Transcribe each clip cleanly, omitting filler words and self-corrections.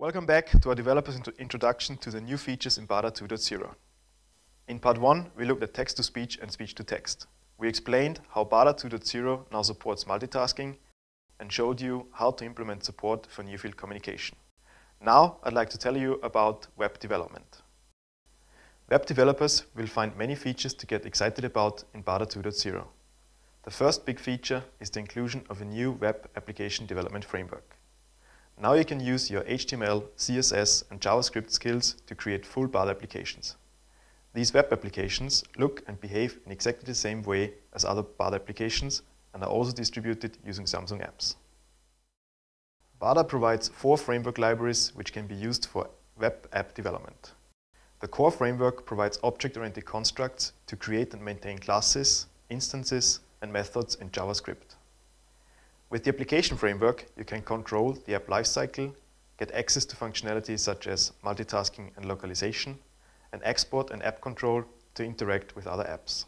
Welcome back to our developer's introduction to the new features in bada 2.0. In part 1, we looked at text-to-speech and speech-to-text. We explained how bada 2.0 now supports multitasking and showed you how to implement support for near-field communication. Now, I'd like to tell you about web development. Web developers will find many features to get excited about in bada 2.0. The first big feature is the inclusion of a new web application development framework. Now you can use your HTML, CSS and JavaScript skills to create full bada applications. These web applications look and behave in exactly the same way as other bada applications and are also distributed using Samsung apps. Bada provides 4 framework libraries which can be used for web app development. The core framework provides object-oriented constructs to create and maintain classes, instances and methods in JavaScript. With the application framework, you can control the app lifecycle, get access to functionalities such as multitasking and localization, and export and app control to interact with other apps.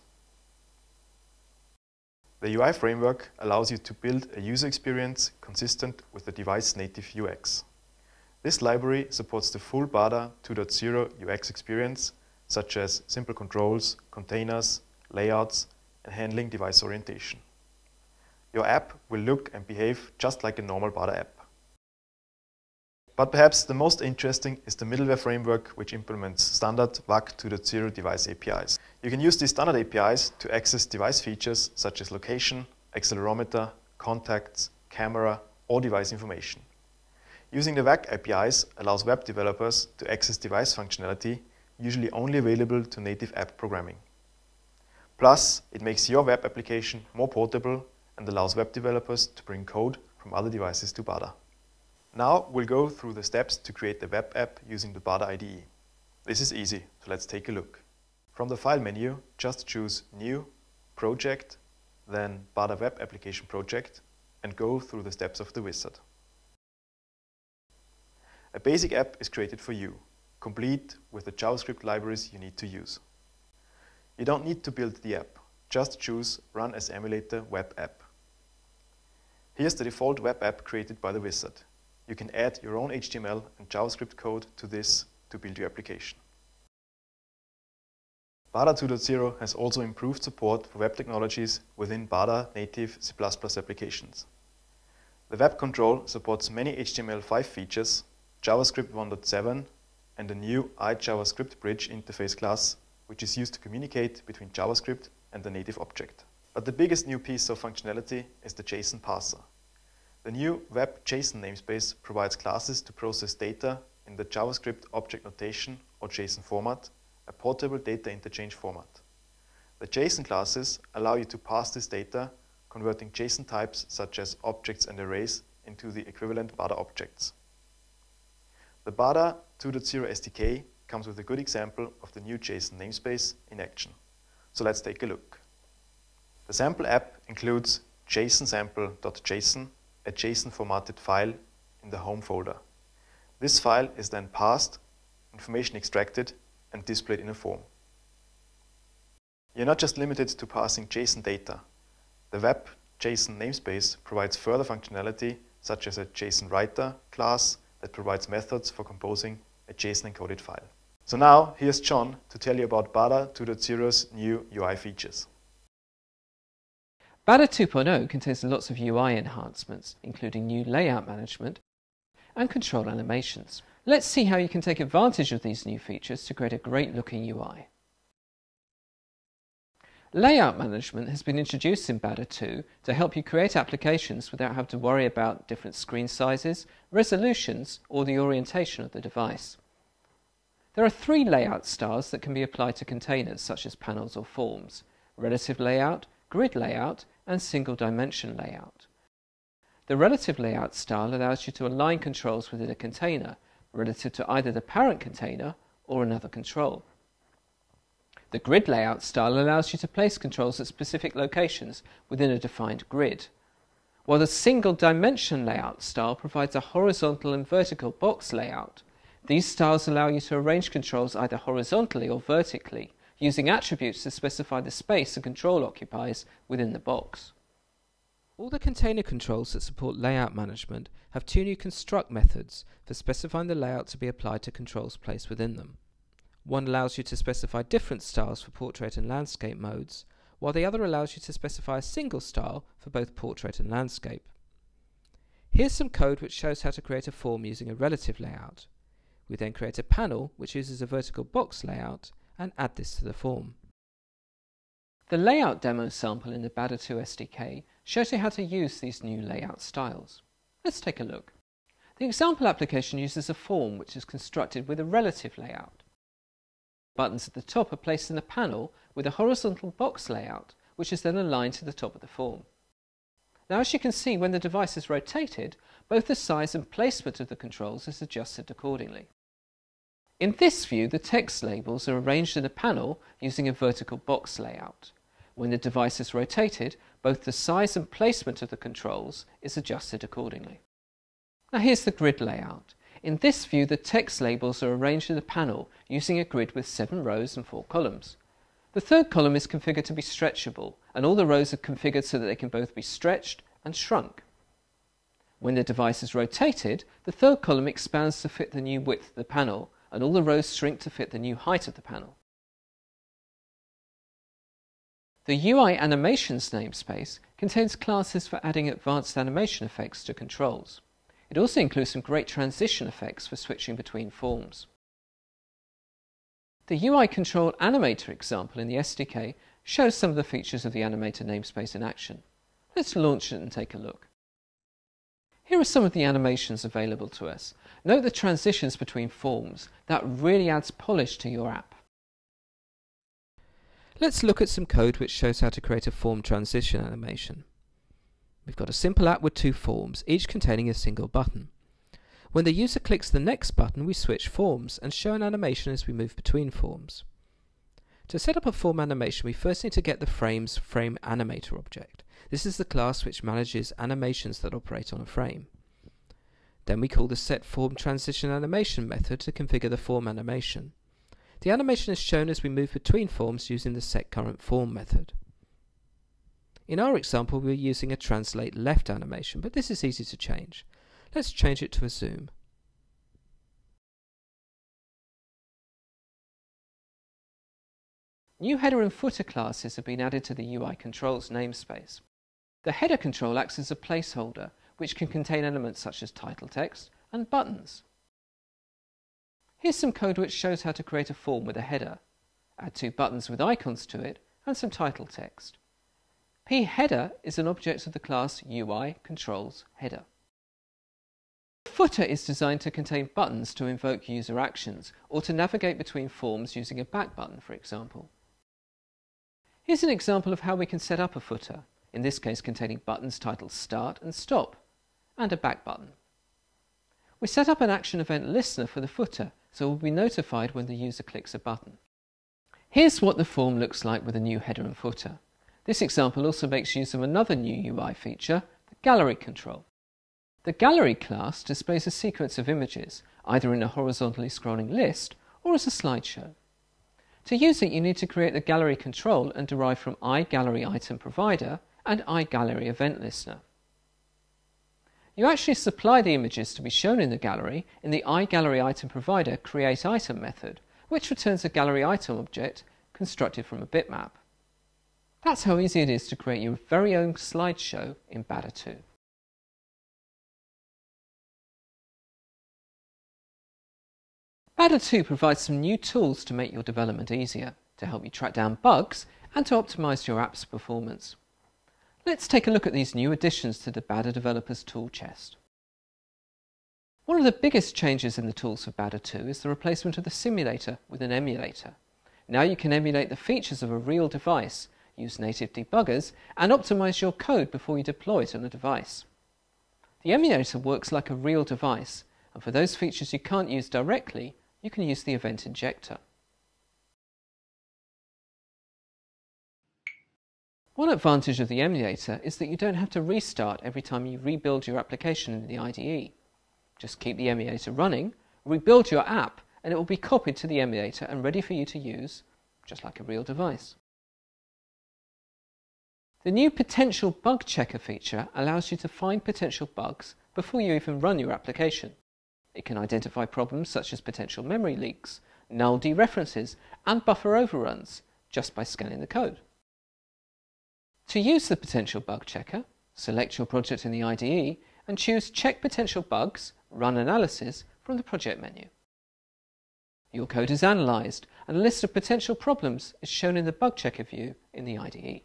The UI framework allows you to build a user experience consistent with the device's native UX. This library supports the full bada 2.0 UX experience, such as simple controls, containers, layouts, and handling device orientation. Your app will look and behave just like a normal bada app. But perhaps the most interesting is the middleware framework, which implements standard WAC 2.0 device APIs. You can use these standard APIs to access device features such as location, accelerometer, contacts, camera, or device information. Using the WAC APIs allows web developers to access device functionality, usually only available to native app programming. Plus, it makes your web application more portable and allows web developers to bring code from other devices to bada. Now we'll go through the steps to create the web app using the bada IDE. This is easy, so let's take a look. From the File menu, just choose New, Project, then Bada Web Application Project, and go through the steps of the wizard. A basic app is created for you, complete with the JavaScript libraries you need to use. You don't need to build the app, just choose Run as Emulator Web App. Here's the default web app created by the wizard. You can add your own HTML and JavaScript code to this to build your application. Bada 2.0 has also improved support for web technologies within Bada native C++ applications. The web control supports many HTML5 features, JavaScript 1.7 and a new iJavaScript bridge interface class, which is used to communicate between JavaScript and the native object. But the biggest new piece of functionality is the JSON parser. The new web JSON namespace provides classes to process data in the JavaScript object notation or JSON format, a portable data interchange format. The JSON classes allow you to parse this data, converting JSON types such as objects and arrays into the equivalent Bada objects. The Bada 2.0 SDK comes with a good example of the new JSON namespace in action. So let's take a look. The sample app includes JSON-sample.json, a JSON formatted file in the home folder. This file is then parsed, information extracted, and displayed in a form. You're not just limited to parsing JSON data. The web JSON namespace provides further functionality, such as a JSON writer class that provides methods for composing a JSON encoded file. So now, here's John to tell you about Bada 2.0's new UI features. Bada 2.0 contains lots of UI enhancements, including new layout management and control animations. Let's see how you can take advantage of these new features to create a great-looking UI. Layout management has been introduced in Bada 2 to help you create applications without having to worry about different screen sizes, resolutions, or the orientation of the device. There are 3 layout styles that can be applied to containers such as panels or forms: relative layout, grid layout, and single dimension layout. The relative layout style allows you to align controls within a container relative to either the parent container or another control. The grid layout style allows you to place controls at specific locations within a defined grid, while the single dimension layout style provides a horizontal and vertical box layout. These styles allow you to arrange controls either horizontally or vertically, using attributes to specify the space a control occupies within the box. All the container controls that support layout management have two new construct methods for specifying the layout to be applied to controls placed within them. One allows you to specify different styles for portrait and landscape modes, while the other allows you to specify a single style for both portrait and landscape. Here's some code which shows how to create a form using a relative layout. We then create a panel which uses a vertical box layout and add this to the form. The layout demo sample in the bada2 SDK shows you how to use these new layout styles. Let's take a look. The example application uses a form which is constructed with a relative layout. Buttons at the top are placed in a panel with a horizontal box layout, which is then aligned to the top of the form. Now, as you can see, when the device is rotated, both the size and placement of the controls is adjusted accordingly. In this view, the text labels are arranged in a panel using a vertical box layout. When the device is rotated, both the size and placement of the controls is adjusted accordingly. Now here's the grid layout. In this view, the text labels are arranged in a panel using a grid with 7 rows and 4 columns. The third column is configured to be stretchable, and all the rows are configured so that they can both be stretched and shrunk. When the device is rotated, the third column expands to fit the new width of the panel, and all the rows shrink to fit the new height of the panel. The UI Animations namespace contains classes for adding advanced animation effects to controls. It also includes some great transition effects for switching between forms. The UI Control Animator example in the SDK shows some of the features of the Animator namespace in action. Let's launch it and take a look. Here are some of the animations available to us. Note the transitions between forms. That really adds polish to your app. Let's look at some code which shows how to create a form transition animation. We've got a simple app with 2 forms, each containing a single button. When the user clicks the next button, we switch forms and show an animation as we move between forms. To set up a form animation, we first need to get the frame's frame animator object. This is the class which manages animations that operate on a frame. Then we call the setFormTransitionAnimation method to configure the form animation. The animation is shown as we move between forms using the setCurrentForm method. In our example, we're using a translate left animation, but this is easy to change. Let's change it to a zoom. New header and footer classes have been added to the UI Controls namespace. The header control acts as a placeholder, which can contain elements such as title text and buttons. Here's some code which shows how to create a form with a header. Add 2 buttons with icons to it and some title text. pHeader is an object of the class UI Controls Header. The footer is designed to contain buttons to invoke user actions or to navigate between forms using a back button, for example. Here's an example of how we can set up a footer, in this case containing buttons titled Start and Stop, and a back button. We set up an action event listener for the footer, so we'll be notified when the user clicks a button. Here's what the form looks like with a new header and footer. This example also makes use of another new UI feature, the gallery control. The gallery class displays a sequence of images, either in a horizontally scrolling list or as a slideshow. To use it, you need to create the gallery control and derive from iGalleryItemProvider and iGalleryEventListener. You actually supply the images to be shown in the gallery in the iGalleryItemProvider createItem method, which returns a gallery item object constructed from a bitmap. That's how easy it is to create your very own slideshow in bada2. bada2 provides some new tools to make your development easier, to help you track down bugs and to optimize your app's performance. Let's take a look at these new additions to the Bada Developers tool chest. One of the biggest changes in the tools for bada2 is the replacement of the simulator with an emulator. Now you can emulate the features of a real device, use native debuggers, and optimize your code before you deploy it on a device. The emulator works like a real device, and for those features you can't use directly, you can use the event injector. One advantage of the emulator is that you don't have to restart every time you rebuild your application in the IDE. Just keep the emulator running, rebuild your app, and it will be copied to the emulator and ready for you to use, just like a real device. The new Potential Bug Checker feature allows you to find potential bugs before you even run your application. It can identify problems such as potential memory leaks, null dereferences, and buffer overruns just by scanning the code. To use the Potential Bug Checker, select your project in the IDE and choose Check Potential Bugs, Run Analysis from the project menu. Your code is analysed and a list of potential problems is shown in the Bug Checker view in the IDE.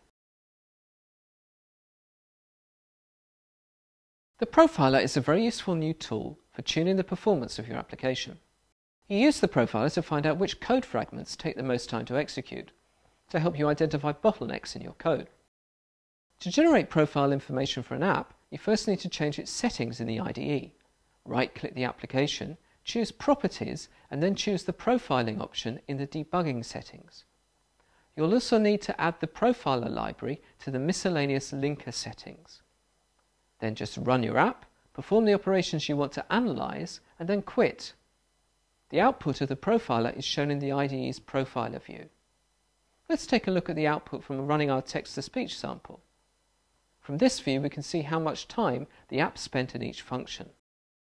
The Profiler is a very useful new tool for tuning the performance of your application. You use the Profiler to find out which code fragments take the most time to execute, to help you identify bottlenecks in your code. To generate profile information for an app, you first need to change its settings in the IDE. Right-click the application, choose Properties, and then choose the Profiling option in the Debugging settings. You'll also need to add the Profiler library to the Miscellaneous Linker settings. Then just run your app, perform the operations you want to analyze, and then quit. The output of the Profiler is shown in the IDE's Profiler view. Let's take a look at the output from running our text-to-speech sample. From this view, we can see how much time the app spent in each function.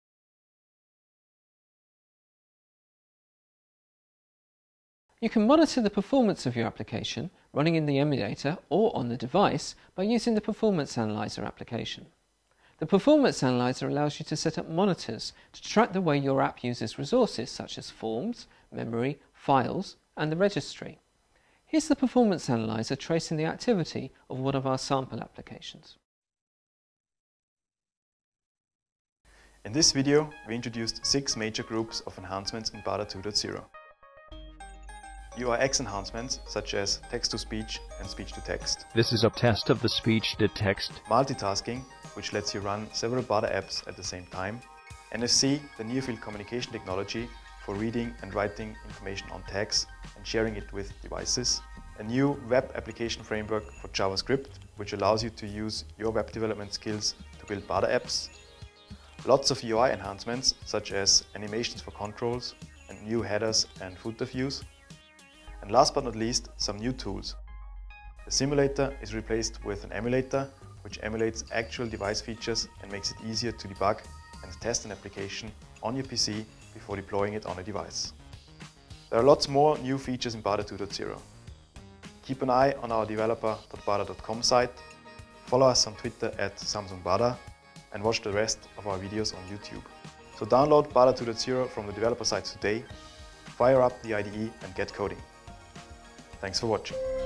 You can monitor the performance of your application running in the emulator or on the device by using the Performance Analyzer application. The Performance Analyzer allows you to set up monitors to track the way your app uses resources such as forms, memory, files, and the registry. Here's the Performance Analyzer tracing the activity of one of our sample applications. In this video, we introduced 6 major groups of enhancements in bada 2.0. UIX enhancements such as text-to-speech and speech-to-text. This is a test of the speech-to-text. Multitasking, which lets you run several bada apps at the same time. NFC, the near-field communication technology for reading and writing information on tags and sharing it with devices. A new web application framework for JavaScript, which allows you to use your web development skills to build bada apps. Lots of UI enhancements such as animations for controls and new headers and footer views. And last but not least, some new tools. The simulator is replaced with an emulator, which emulates actual device features and makes it easier to debug and test an application on your PC before deploying it on a device. There are lots more new features in bada 2.0. Keep an eye on our developer.bada.com site, follow us on Twitter @SamsungBada, and watch the rest of our videos on YouTube. So download bada 2.0 from the developer site today, fire up the IDE and get coding. Thanks for watching.